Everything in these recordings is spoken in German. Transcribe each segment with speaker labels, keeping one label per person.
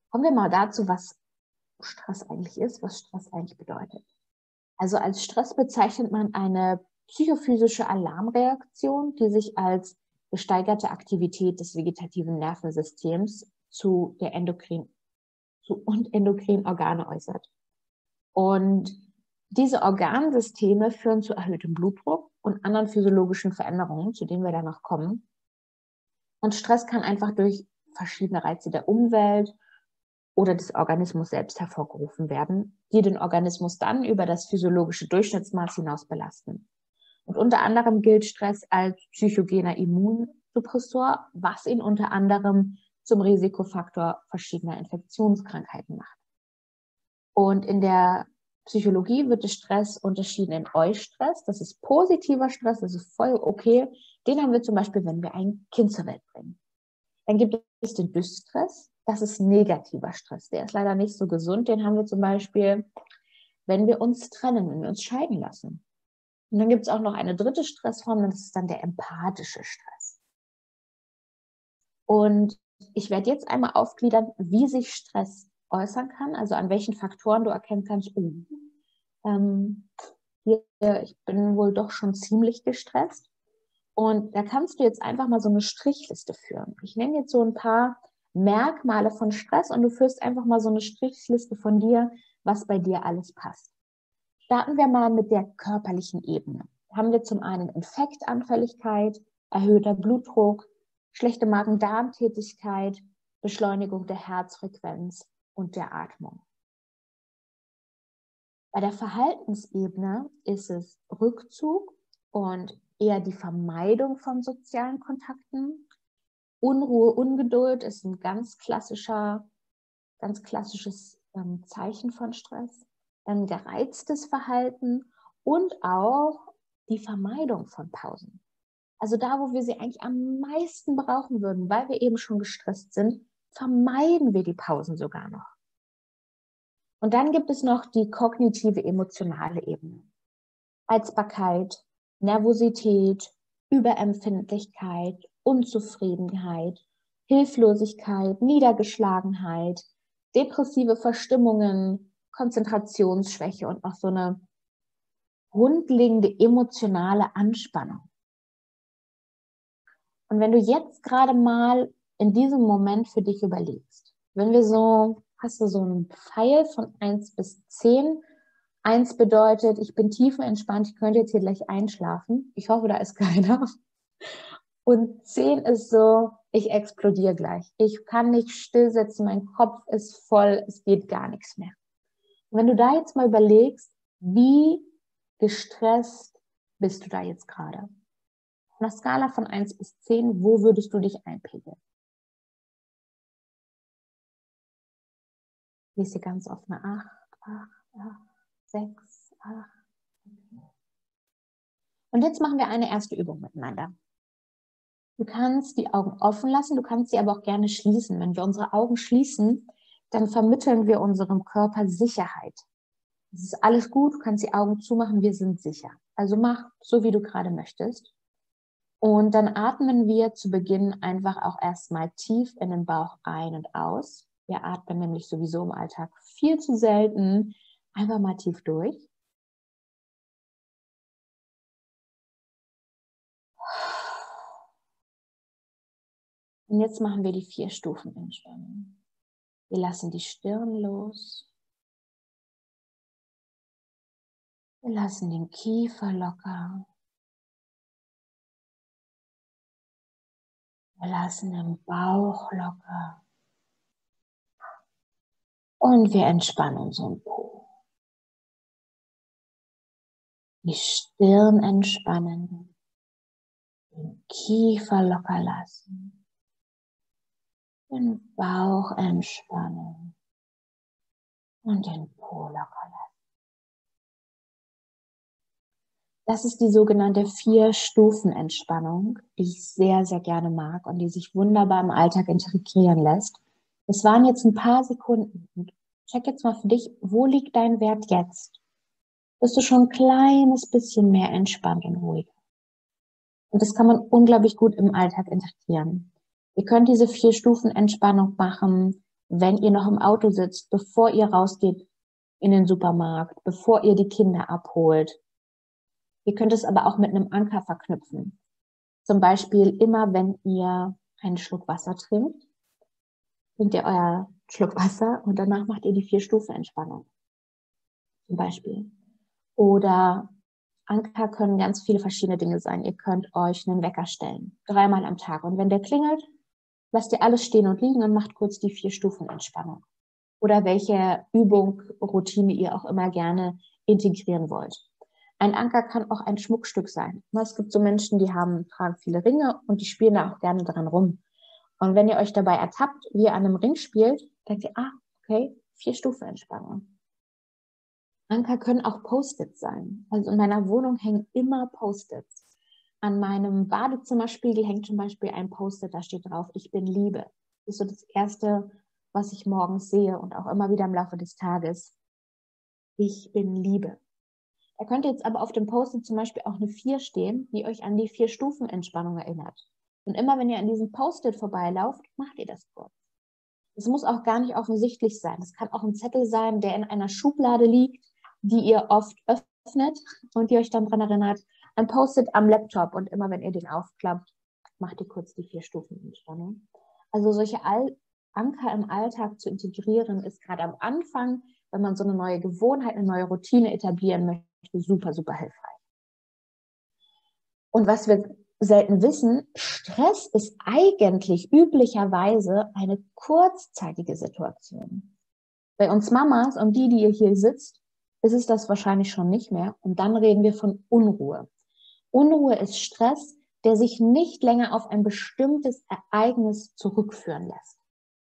Speaker 1: Kommen wir mal dazu, was Stress eigentlich ist, was Stress eigentlich bedeutet. Also als Stress bezeichnet man eine psychophysische Alarmreaktion, die sich als gesteigerte Aktivität des vegetativen Nervensystems und endokrinen Organe äußert. Und diese Organsysteme führen zu erhöhtem Blutdruck und anderen physiologischen Veränderungen, zu denen wir dann noch kommen. Und Stress kann einfach durch verschiedene Reize der Umwelt oder des Organismus selbst hervorgerufen werden, die den Organismus dann über das physiologische Durchschnittsmaß hinaus belasten. Und unter anderem gilt Stress als psychogener Immunsuppressor, was ihn unter anderem zum Risikofaktor verschiedener Infektionskrankheiten macht. Und in der Psychologie wird der Stress unterschieden in Eustress, das ist positiver Stress, das ist voll okay. Den haben wir zum Beispiel, wenn wir ein Kind zur Welt bringen. Dann gibt es den Dysstress, das ist negativer Stress. Der ist leider nicht so gesund. Den haben wir zum Beispiel, wenn wir uns trennen, wenn wir uns scheiden lassen. Und dann gibt es auch noch eine dritte Stressform, das ist dann der empathische Stress. Und ich werde jetzt einmal aufgliedern, wie sich Stress äußern kann, also an welchen Faktoren du erkennen kannst, ich bin wohl doch schon ziemlich gestresst. Und da kannst du jetzt einfach mal so eine Strichliste führen. Ich nenne jetzt so ein paar Merkmale von Stress und du führst einfach mal so eine Strichliste von dir, was bei dir alles passt. Starten wir mal mit der körperlichen Ebene. Da haben wir zum einen Infektanfälligkeit, erhöhter Blutdruck, schlechte Magen-Darm-Tätigkeit, Beschleunigung der Herzfrequenz und der Atmung. Bei der Verhaltensebene ist es Rückzug und eher die Vermeidung von sozialen Kontakten. Unruhe, Ungeduld ist ein ganz klassisches Zeichen von Stress. Dann gereiztes Verhalten und auch die Vermeidung von Pausen. Also da, wo wir sie eigentlich am meisten brauchen würden, weil wir eben schon gestresst sind, vermeiden wir die Pausen sogar noch. Und dann gibt es noch die kognitive emotionale Ebene. Reizbarkeit, Nervosität, Überempfindlichkeit, Unzufriedenheit, Hilflosigkeit, Niedergeschlagenheit, depressive Verstimmungen, Konzentrationsschwäche und auch so eine grundlegende emotionale Anspannung. Und wenn du jetzt gerade mal in diesem Moment für dich überlegst, hast du so einen Pfeil von 1 bis 10. 1 bedeutet, ich bin tiefenentspannt, ich könnte jetzt hier gleich einschlafen. Ich hoffe, da ist keiner. Und 10 ist so, ich explodiere gleich. Ich kann nicht stillsitzen, mein Kopf ist voll, es geht gar nichts mehr. Und wenn du da jetzt mal überlegst, wie gestresst bist du da jetzt gerade? Auf einer Skala von 1 bis 10, wo würdest du dich einpegeln? Ich lese ganz auf eine 8, 6, 8. Und jetzt machen wir eine erste Übung miteinander. Du kannst die Augen offen lassen, du kannst sie aber auch gerne schließen. Wenn wir unsere Augen schließen, dann vermitteln wir unserem Körper Sicherheit. Es ist alles gut, du kannst die Augen zumachen, wir sind sicher. Also mach so, wie du gerade möchtest. Und dann atmen wir zu Beginn einfach auch erstmal tief in den Bauch ein und aus. Wir atmen nämlich sowieso im Alltag viel zu selten. Einfach mal tief durch. Und jetzt machen wir die 4 Stufen Entspannung. Wir lassen die Stirn los. Wir lassen den Kiefer locker. Wir lassen den Bauch locker. Und wir entspannen unseren Po. Die Stirn entspannen. Den Kiefer locker lassen. Den Bauch entspannen. Und den Po locker lassen. Das ist die sogenannte 4-Stufen-Entspannung, die ich sehr, sehr gerne mag und die sich wunderbar im Alltag integrieren lässt. Es waren jetzt ein paar Sekunden. Check jetzt mal für dich, wo liegt dein Wert jetzt? Bist du schon ein kleines bisschen mehr entspannt und ruhiger? Und das kann man unglaublich gut im Alltag integrieren. Ihr könnt diese 4-Stufen-Entspannung machen wenn ihr noch im Auto sitzt, bevor ihr rausgeht in den Supermarkt, bevor ihr die Kinder abholt. Ihr könnt es aber auch mit einem Anker verknüpfen. Zum Beispiel immer, wenn ihr einen Schluck Wasser trinkt, trinkt ihr euer Schluck Wasser und danach macht ihr die 4-Stufen-Entspannung. Zum Beispiel. Oder Anker können ganz viele verschiedene Dinge sein. Ihr könnt euch einen Wecker stellen, 3-mal am Tag. Und wenn der klingelt, lasst ihr alles stehen und liegen und macht kurz die 4-Stufen-Entspannung. Oder welche Übung, Routine ihr auch immer gerne integrieren wollt. Ein Anker kann auch ein Schmuckstück sein. Es gibt so Menschen, die tragen viele Ringe und die spielen da auch gerne dran rum. Und wenn ihr euch dabei ertappt, wie ihr an einem Ring spielt, denkt ihr, okay, 4-Stufen-Entspannung. Anker können auch Post-its sein. Also in meiner Wohnung hängen immer Post-its. An meinem Badezimmerspiegel hängt zum Beispiel ein Post-it, da steht drauf, ich bin Liebe. Das ist so das Erste, was ich morgens sehe und auch immer wieder im Laufe des Tages. Ich bin Liebe. Da könnte jetzt aber auf dem Post-it zum Beispiel auch eine 4 stehen, die euch an die 4-Stufen-Entspannung erinnert. Und immer wenn ihr an diesem Post-it vorbeilauft, macht ihr das kurz. Es muss auch gar nicht offensichtlich sein. Es kann auch ein Zettel sein, der in einer Schublade liegt, die ihr oft öffnet und die euch dann daran erinnert, ein Post-it am Laptop und immer wenn ihr den aufklappt, macht ihr kurz die 4-Stufen-Entspannung. Also solche Anker im Alltag zu integrieren, ist gerade am Anfang, wenn man so eine neue Gewohnheit, eine neue Routine etablieren möchte, super, super hilfreich. Und was wir selten wissen, Stress ist eigentlich üblicherweise eine kurzzeitige Situation. Bei uns Mamas und die ihr hier sitzt, ist es das wahrscheinlich schon nicht mehr. Und dann reden wir von Unruhe. Unruhe ist Stress, der sich nicht länger auf ein bestimmtes Ereignis zurückführen lässt.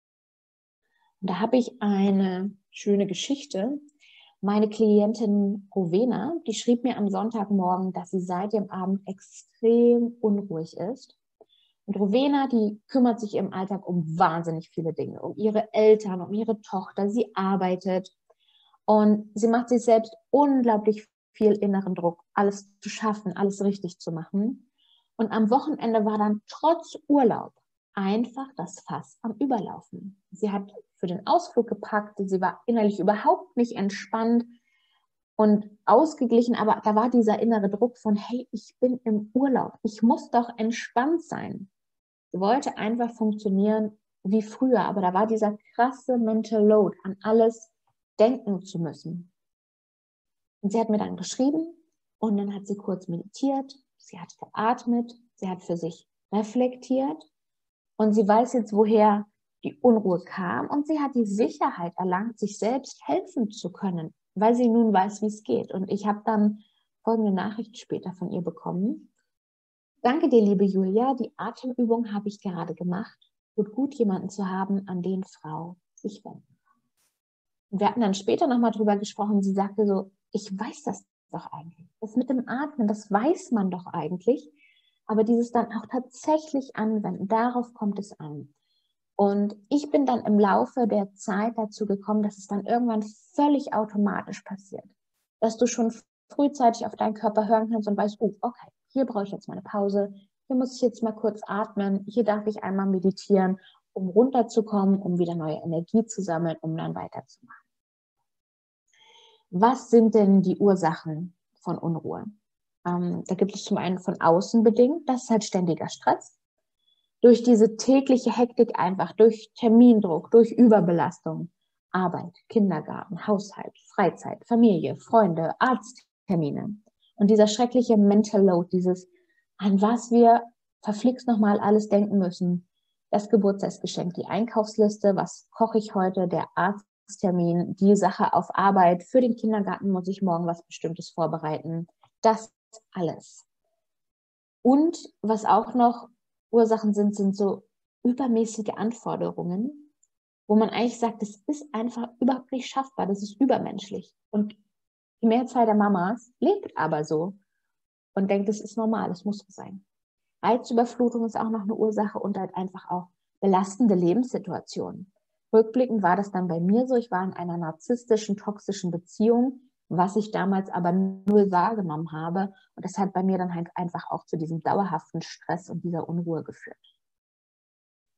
Speaker 1: Und da habe ich eine schöne Geschichte. Meine Klientin Rowena, die schrieb mir am Sonntagmorgen, dass sie seit dem Abend extrem unruhig ist. Und Rowena, die kümmert sich im Alltag um wahnsinnig viele Dinge, um ihre Eltern, um ihre Tochter. Sie arbeitet und sie macht sich selbst unglaublich viel inneren Druck, alles zu schaffen, alles richtig zu machen. Und am Wochenende war dann trotz Urlaub einfach das Fass am Überlaufen. Sie hat für den Ausflug gepackt, sie war innerlich überhaupt nicht entspannt und ausgeglichen, aber da war dieser innere Druck von, hey, ich bin im Urlaub, ich muss doch entspannt sein. Sie wollte einfach funktionieren wie früher, aber da war dieser krasse Mental Load, an alles denken zu müssen. Und sie hat mir dann geschrieben und dann hat sie kurz meditiert, sie hat geatmet, sie hat für sich reflektiert und sie weiß jetzt, woher die Unruhe kam und sie hat die Sicherheit erlangt, sich selbst helfen zu können, weil sie nun weiß, wie es geht. Und ich habe dann folgende Nachricht später von ihr bekommen. Danke dir, liebe Julia, die Atemübung habe ich gerade gemacht. Tut gut, jemanden zu haben, an den Frau sich wenden. Und wir hatten dann später nochmal drüber gesprochen. Sie sagte so, ich weiß das doch eigentlich. Das mit dem Atmen, das weiß man doch eigentlich. Aber dieses dann auch tatsächlich anwenden, darauf kommt es an. Und ich bin dann im Laufe der Zeit dazu gekommen, dass es dann irgendwann völlig automatisch passiert. Dass du schon frühzeitig auf deinen Körper hören kannst und weißt, oh, okay, hier brauche ich jetzt mal eine Pause, hier muss ich jetzt mal kurz atmen, hier darf ich einmal meditieren, um runterzukommen, um wieder neue Energie zu sammeln, um dann weiterzumachen. Was sind denn die Ursachen von Unruhe? Da gibt es zum einen von außen bedingt, das ist halt ständiger Stress. Durch diese tägliche Hektik einfach, durch Termindruck, durch Überbelastung, Arbeit, Kindergarten, Haushalt, Freizeit, Familie, Freunde, Arzttermine. Und dieser schreckliche Mental Load, dieses, an was wir verflixt nochmal alles denken müssen. Das Geburtstagsgeschenk, die Einkaufsliste, was koche ich heute, der Arzttermin, die Sache auf Arbeit, für den Kindergarten muss ich morgen was Bestimmtes vorbereiten. Das alles. Und was auch noch Ursachen sind so übermäßige Anforderungen, wo man eigentlich sagt, das ist einfach überhaupt nicht schaffbar, das ist übermenschlich. Und die Mehrzahl der Mamas lebt aber so und denkt, das ist normal, das muss so sein. Reizüberflutung ist auch noch eine Ursache und halt einfach auch belastende Lebenssituationen. Rückblickend war das dann bei mir so, ich war in einer narzisstischen, toxischen Beziehung, was ich damals aber null wahrgenommen habe. Und das hat bei mir dann halt einfach auch zu diesem dauerhaften Stress und dieser Unruhe geführt.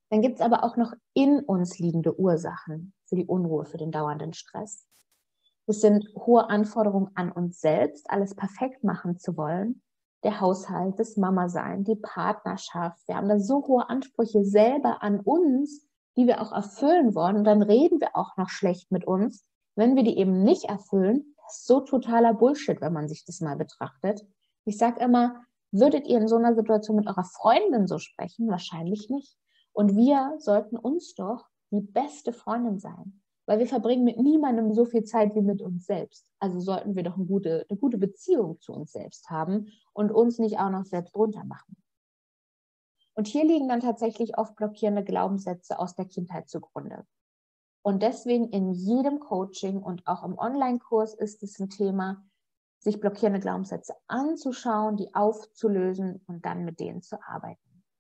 Speaker 1: Dann gibt es aber auch noch in uns liegende Ursachen für die Unruhe, für den dauernden Stress. Es sind hohe Anforderungen an uns selbst, alles perfekt machen zu wollen. Der Haushalt, das Mama-Sein, die Partnerschaft. Wir haben da so hohe Ansprüche selber an uns, die wir auch erfüllen wollen. Und dann reden wir auch noch schlecht mit uns, wenn wir die eben nicht erfüllen. Das ist so totaler Bullshit, wenn man sich das mal betrachtet. Ich sage immer, würdet ihr in so einer Situation mit eurer Freundin so sprechen? Wahrscheinlich nicht. Und wir sollten uns doch die beste Freundin sein. Weil wir verbringen mit niemandem so viel Zeit wie mit uns selbst. Also sollten wir doch eine gute Beziehung zu uns selbst haben und uns nicht auch noch selbst runtermachen. Und hier liegen dann tatsächlich oft blockierende Glaubenssätze aus der Kindheit zugrunde. Und deswegen in jedem Coaching und auch im Online-Kurs ist es ein Thema, sich blockierende Glaubenssätze anzuschauen, die aufzulösen und dann mit denen zu arbeiten.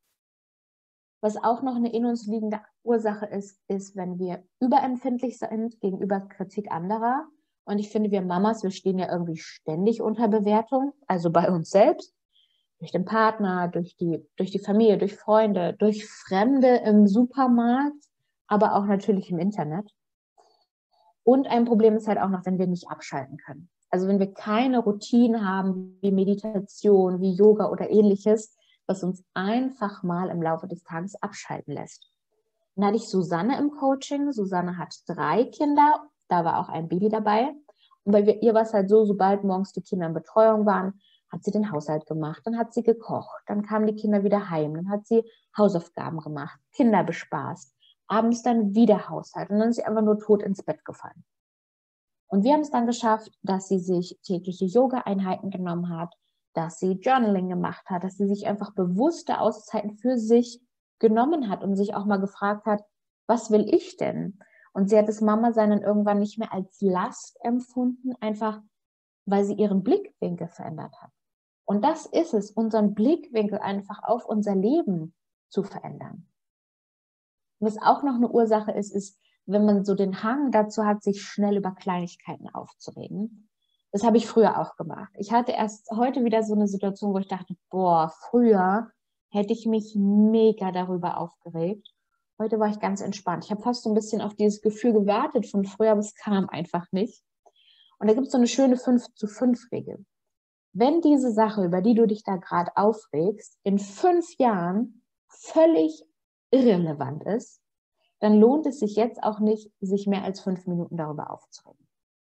Speaker 1: Was auch noch eine in uns liegende Ursache ist, wenn wir überempfindlich sind gegenüber Kritik anderer. Und ich finde, wir Mamas, wir stehen ja irgendwie ständig unter Bewertung, also bei uns selbst, durch den Partner, durch die Familie, durch Freunde, durch Fremde im Supermarkt, aber auch natürlich im Internet. Und ein Problem ist halt auch noch, wenn wir nicht abschalten können. Also wenn wir keine Routinen haben, wie Meditation, wie Yoga oder ähnliches, was uns einfach mal im Laufe des Tages abschalten lässt. Dann hatte ich Susanne im Coaching. Susanne hat 3 Kinder, da war auch ein Baby dabei. Und bei ihr war es halt so, sobald morgens die Kinder in Betreuung waren, hat sie den Haushalt gemacht, dann hat sie gekocht, dann kamen die Kinder wieder heim, dann hat sie Hausaufgaben gemacht, Kinder bespaßt, abends dann wieder Haushalt und dann ist sie einfach nur tot ins Bett gefallen. Und wir haben es dann geschafft, dass sie sich tägliche Yoga-Einheiten genommen hat, dass sie Journaling gemacht hat, dass sie sich einfach bewusste Auszeiten für sich genommen hat und sich auch mal gefragt hat, was will ich denn? Und sie hat das Mama-Sein dann irgendwann nicht mehr als Last empfunden, einfach weil sie ihren Blickwinkel verändert hat. Und das ist es, unseren Blickwinkel einfach auf unser Leben zu verändern. Was auch noch eine Ursache ist, wenn man so den Hang dazu hat, sich schnell über Kleinigkeiten aufzuregen. Das habe ich früher auch gemacht. Ich hatte erst heute wieder so eine Situation, wo ich dachte, boah, früher hätte ich mich mega darüber aufgeregt. Heute war ich ganz entspannt. Ich habe fast so ein bisschen auf dieses Gefühl gewartet von früher, aber es kam einfach nicht. Und da gibt es so eine schöne 5-zu-5-Regel. Wenn diese Sache, über die du dich da gerade aufregst, in 5 Jahren völlig irrelevant ist, dann lohnt es sich jetzt auch nicht, sich mehr als 5 Minuten darüber aufzuregen.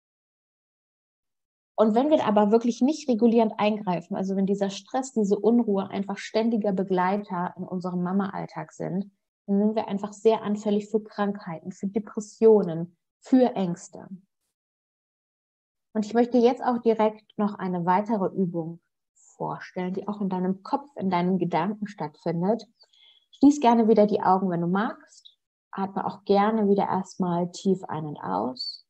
Speaker 1: Und wenn wir aber wirklich nicht regulierend eingreifen, also wenn dieser Stress, diese Unruhe einfach ständiger Begleiter in unserem Mama-Alltag sind, dann sind wir einfach sehr anfällig für Krankheiten, für Depressionen, für Ängste. Und ich möchte jetzt auch direkt noch eine weitere Übung vorstellen, die auch in deinem Kopf, in deinen Gedanken stattfindet. Schließ gerne wieder die Augen, wenn du magst. Atme auch gerne wieder erstmal tief ein und aus.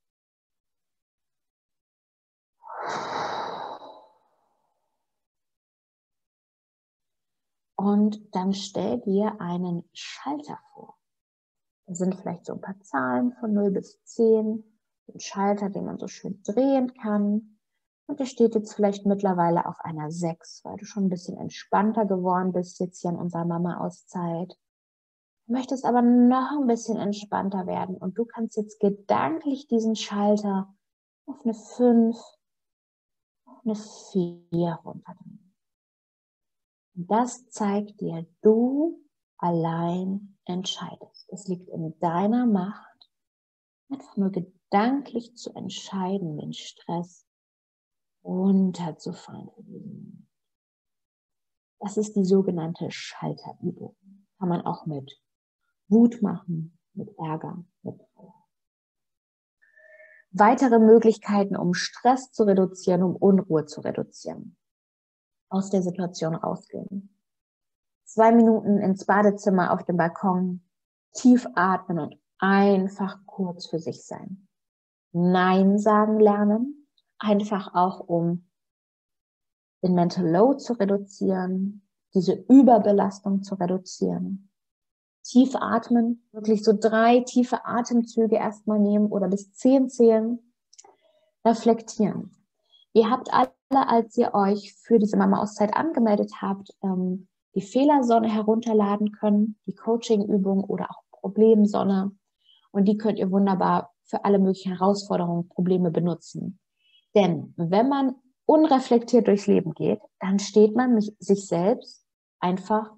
Speaker 1: Und dann stell dir einen Schalter vor. Das sind vielleicht so ein paar Zahlen von 0 bis 10. Ein Schalter, den man so schön drehen kann. Und der steht jetzt vielleicht mittlerweile auf einer 6, weil du schon ein bisschen entspannter geworden bist jetzt hier in unserer Mama-Auszeit. Du möchtest aber noch ein bisschen entspannter werden und du kannst jetzt gedanklich diesen Schalter auf eine 5, auf eine 4 runterdrehen. Und das zeigt dir, du allein entscheidest. Es liegt in deiner Macht, einfach nur gedanklich zu entscheiden, den Stress runterzufahren. Das ist die sogenannte Schalterübung. Kann man auch mit Wut machen, mit Ärger, mit Trauer. Weitere Möglichkeiten, um Stress zu reduzieren, um Unruhe zu reduzieren. Aus der Situation rausgehen. 2 Minuten ins Badezimmer auf dem Balkon, tief atmen und einfach kurz für sich sein. Nein sagen lernen, einfach auch um den Mental Load zu reduzieren, diese Überbelastung zu reduzieren. Tief atmen, wirklich so 3 tiefe Atemzüge erstmal nehmen oder bis 10 zählen. Reflektieren. Ihr habt alle, als ihr euch für diese Mama-Auszeit angemeldet habt, die Fehlersonne herunterladen können, die Coaching-Übung oder auch Problemsonne. Und die könnt ihr wunderbar für alle möglichen Herausforderungen, Probleme benutzen. Denn wenn man unreflektiert durchs Leben geht, dann steht man sich selbst einfach,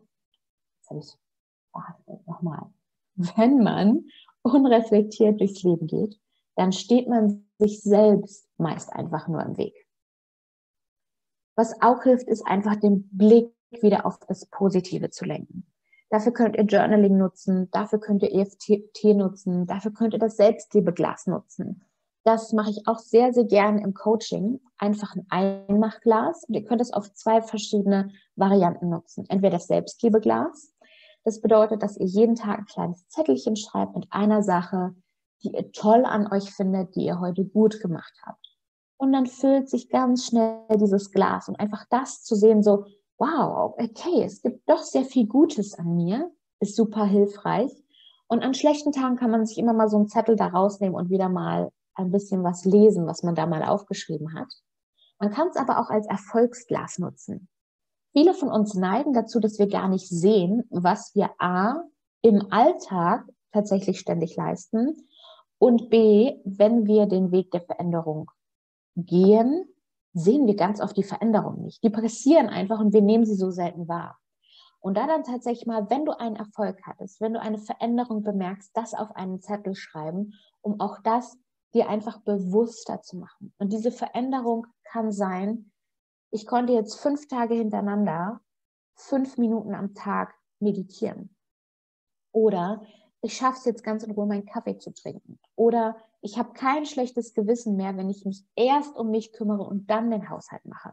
Speaker 1: nochmal, wenn man unreflektiert durchs Leben geht, dann steht man sich selbst meist einfach nur im Weg. Was auch hilft, ist einfach den Blick wieder auf das Positive zu lenken. Dafür könnt ihr Journaling nutzen, dafür könnt ihr EFT nutzen, dafür könnt ihr das Selbstliebeglas nutzen. Das mache ich auch sehr, sehr gerne im Coaching. Einfach ein Einmachglas und ihr könnt es auf 2 verschiedene Varianten nutzen. Entweder das Selbstliebeglas. Das bedeutet, dass ihr jeden Tag ein kleines Zettelchen schreibt mit einer Sache, die ihr toll an euch findet, die ihr heute gut gemacht habt. Und dann füllt sich ganz schnell dieses Glas und einfach das zu sehen, so, wow, okay, es gibt doch sehr viel Gutes an mir, ist super hilfreich. Und an schlechten Tagen kann man sich immer mal so einen Zettel da rausnehmen und wieder mal ein bisschen was lesen, was man da mal aufgeschrieben hat. Man kann es aber auch als Erfolgsglas nutzen. Viele von uns neigen dazu, dass wir gar nicht sehen, was wir A, im Alltag tatsächlich ständig leisten und B, wenn wir den Weg der Veränderung gehen, sehen wir ganz oft die Veränderung nicht. Die passieren einfach und wir nehmen sie so selten wahr. Und da dann tatsächlich mal, wenn du einen Erfolg hattest, wenn du eine Veränderung bemerkst, das auf einen Zettel schreiben, um auch das dir einfach bewusster zu machen. Und diese Veränderung kann sein, ich konnte jetzt 5 Tage hintereinander 5 Minuten am Tag meditieren. Oder ich schaffe es jetzt ganz in Ruhe, meinen Kaffee zu trinken. Oder ich habe kein schlechtes Gewissen mehr, wenn ich mich erst um mich kümmere und dann den Haushalt mache.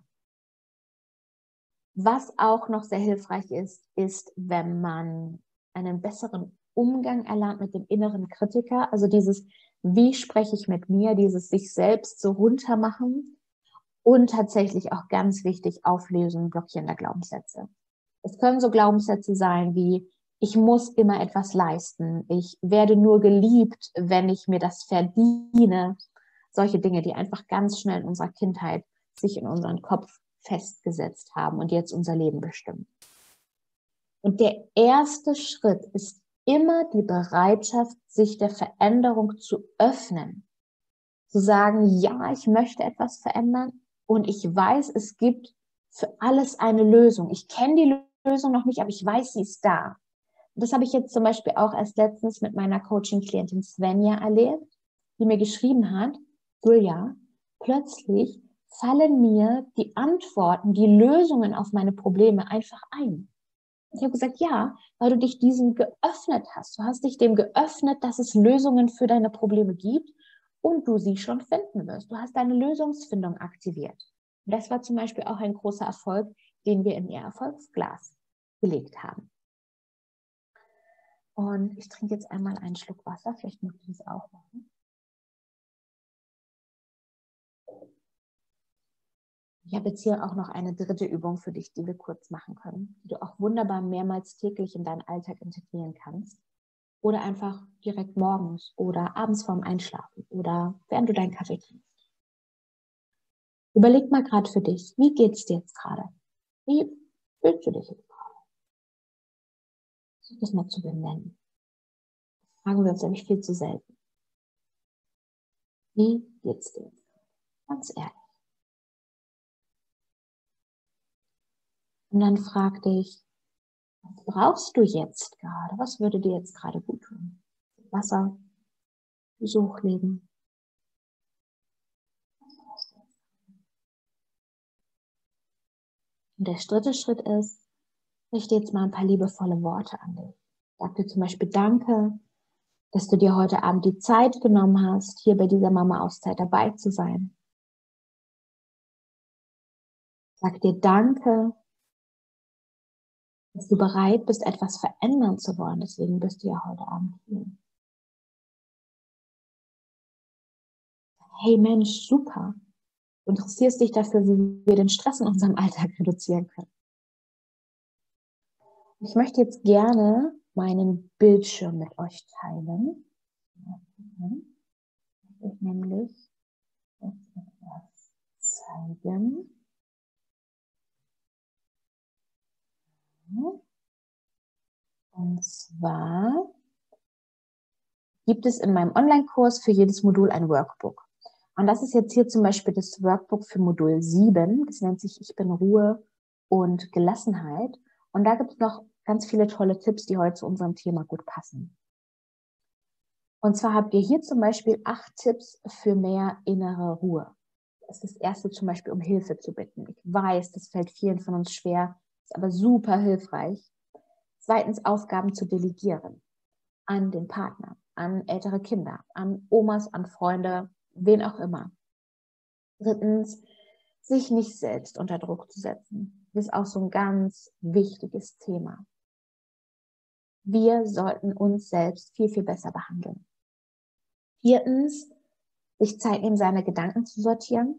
Speaker 1: Was auch noch sehr hilfreich ist, ist, wenn man einen besseren Umgang erlernt mit dem inneren Kritiker. Also dieses, wie spreche ich mit mir, dieses sich selbst so runtermachen und tatsächlich auch ganz wichtig, Auflösen blockierender Glaubenssätze. Es können so Glaubenssätze sein wie, ich muss immer etwas leisten, ich werde nur geliebt, wenn ich mir das verdiene. Solche Dinge, die einfach ganz schnell in unserer Kindheit sich in unseren Kopf festgesetzt haben und jetzt unser Leben bestimmen. Und der erste Schritt ist immer die Bereitschaft, sich der Veränderung zu öffnen. Zu sagen, ja, ich möchte etwas verändern und ich weiß, es gibt für alles eine Lösung. Ich kenne die Lösung noch nicht, aber ich weiß, sie ist da. Das habe ich jetzt zum Beispiel auch erst letztens mit meiner Coaching-Klientin Svenja erlebt, die mir geschrieben hat, Julia, plötzlich fallen mir die Antworten, die Lösungen auf meine Probleme einfach ein. Ich habe gesagt, ja, weil du dich diesem geöffnet hast. Du hast dich dem geöffnet, dass es Lösungen für deine Probleme gibt und du sie schon finden wirst. Du hast deine Lösungsfindung aktiviert. Und das war zum Beispiel auch ein großer Erfolg, den wir in ihr Erfolgsglas gelegt haben. Und ich trinke jetzt einmal einen Schluck Wasser. Vielleicht möchte ich das auch machen. Ich habe jetzt hier auch noch eine dritte Übung für dich, die wir kurz machen können, die du auch wunderbar mehrmals täglich in deinen Alltag integrieren kannst. Oder einfach direkt morgens oder abends vorm Einschlafen oder während du deinen Kaffee trinkst. Überleg mal gerade für dich, wie geht es dir jetzt gerade? Wie fühlst du dich jetzt gerade? Versuch das mal zu benennen. Das fragen wir uns nämlich viel zu selten. Wie geht's dir jetzt? Ganz ehrlich. Und dann frag dich, was brauchst du jetzt gerade? Was würde dir jetzt gerade gut tun? Wasser, Besuch legen. Und der dritte Schritt ist, richte jetzt mal ein paar liebevolle Worte an dich. Sag dir zum Beispiel Danke, dass du dir heute Abend die Zeit genommen hast, hier bei dieser Mama-Auszeit dabei zu sein. Sag dir Danke, dass du bereit bist, etwas verändern zu wollen. Deswegen bist du ja heute Abend hier. Hey Mensch, super. Du interessierst dich dafür, wie wir den Stress in unserem Alltag reduzieren können. Ich möchte jetzt gerne meinen Bildschirm mit euch teilen. Ich nämlich etwas zeigen. Und zwar gibt es in meinem Online-Kurs für jedes Modul ein Workbook. Und das ist jetzt hier zum Beispiel das Workbook für Modul 7. Das nennt sich Ich bin Ruhe und Gelassenheit. Und da gibt es noch ganz viele tolle Tipps, die heute zu unserem Thema gut passen. Und zwar habt ihr hier zum Beispiel 8 Tipps für mehr innere Ruhe. Das ist das erste zum Beispiel, um Hilfe zu bitten. Ich weiß, das fällt vielen von uns schwer, ist aber super hilfreich. Zweitens, Aufgaben zu delegieren an den Partner, an ältere Kinder, an Omas, an Freunde, wen auch immer. Drittens, sich nicht selbst unter Druck zu setzen. Das ist auch so ein ganz wichtiges Thema. Wir sollten uns selbst viel, viel besser behandeln. Viertens, sich Zeit nehmen, seine Gedanken zu sortieren.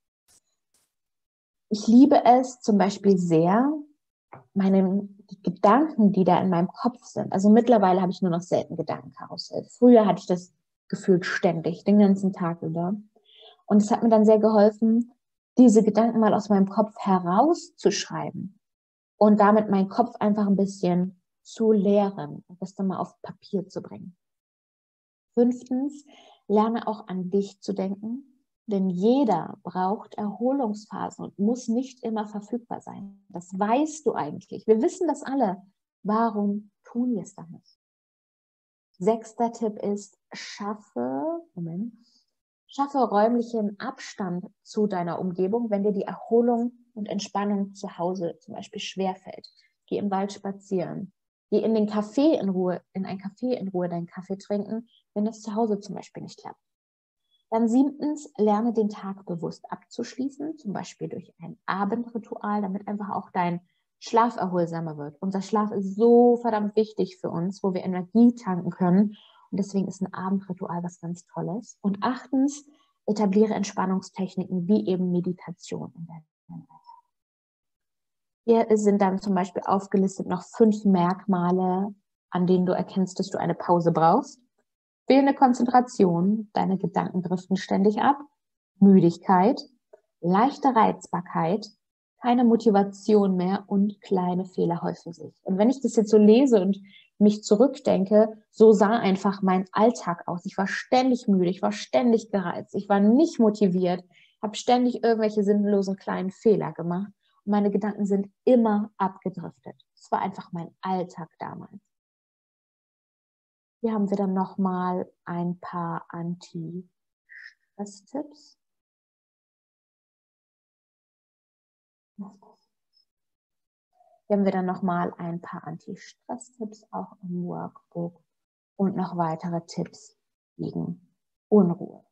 Speaker 1: Ich liebe es zum Beispiel sehr, die Gedanken, die da in meinem Kopf sind. Also mittlerweile habe ich nur noch selten Gedankenkarussell. Früher hatte ich das gefühlt ständig, den ganzen Tag über. Und es hat mir dann sehr geholfen, diese Gedanken mal aus meinem Kopf herauszuschreiben und damit meinen Kopf einfach ein bisschen zu leeren und das dann mal auf Papier zu bringen. 5. Lerne auch an dich zu denken, denn jeder braucht Erholungsphasen und muss nicht immer verfügbar sein. Das weißt du eigentlich. Wir wissen das alle. Warum tun wir es dann nicht? 6. Tipp ist, schaffe räumlichen Abstand zu deiner Umgebung, wenn dir die Erholung und Entspannung zu Hause zum Beispiel schwerfällt. Geh im Wald spazieren. Geh in ein Café in Ruhe deinen Kaffee trinken, wenn das zu Hause zum Beispiel nicht klappt. Dann 7. lerne den Tag bewusst abzuschließen, zum Beispiel durch ein Abendritual, damit einfach auch dein Schlaf erholsamer wird. Unser Schlaf ist so verdammt wichtig für uns, wo wir Energie tanken können. Und deswegen ist ein Abendritual was ganz Tolles. Und 8. etabliere Entspannungstechniken wie eben Meditation in deinem Alltag. Hier sind dann zum Beispiel aufgelistet noch 5 Merkmale, an denen du erkennst, dass du eine Pause brauchst. Fehlende Konzentration, deine Gedanken driften ständig ab, Müdigkeit, leichte Reizbarkeit, keine Motivation mehr und kleine Fehler häufen sich. Und wenn ich das jetzt so lese und mich zurückdenke, so sah einfach mein Alltag aus. Ich war ständig müde, ich war ständig gereizt, ich war nicht motiviert, habe ständig irgendwelche sinnlosen kleinen Fehler gemacht und meine Gedanken sind immer abgedriftet. Das war einfach mein Alltag damals. Hier haben wir dann nochmal ein paar Anti-Stress-Tipps. Hier haben wir dann nochmal ein paar Anti-Stress-Tipps auch im Workbook und noch weitere Tipps gegen Unruhe.